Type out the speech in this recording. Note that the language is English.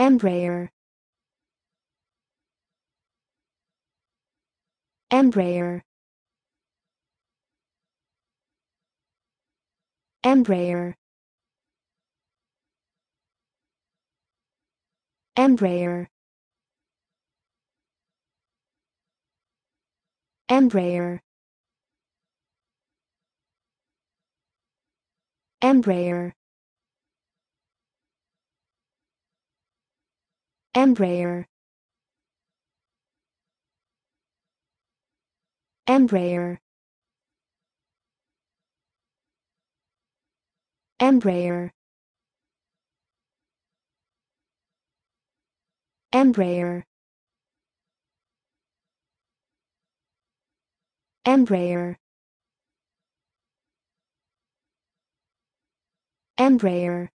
Embraer. Embraer. Embraer. Embraer. Embraer. Embraer. Embraer. Embraer. Embraer. Embraer. Embraer. Embraer.